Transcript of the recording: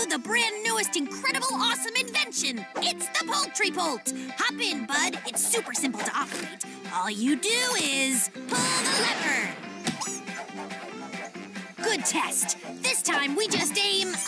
the brand newest incredible awesome invention. It's the Poultry Bolt. Hop in, bud. It's super simple to operate. All you do is pull the lever. Good test. This time we just aim